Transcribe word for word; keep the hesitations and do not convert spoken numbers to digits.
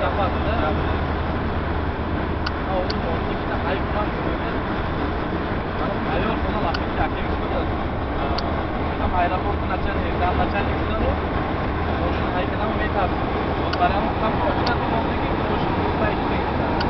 yapmadı. Ha oğlum orada bir de hayvan böyle. Ayol buna laf etti. Erkek istiyorlar. Tam aeroportun açan, evden açan yıkıdan o. Boşun haykadan mı meyta abi? O paranın tam kapıdan oldu ki boşun yolda işte.